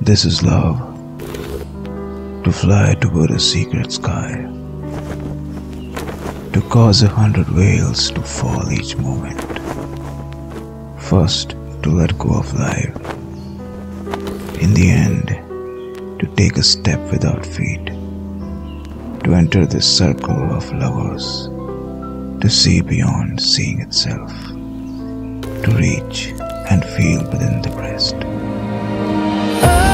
This is love, to fly toward a secret sky, to cause 100 veils to fall each moment. First, to let go of life. In the end, to take a step without feet, to enter this circle of lovers, to see beyond seeing itself, to reach and feel within the breast.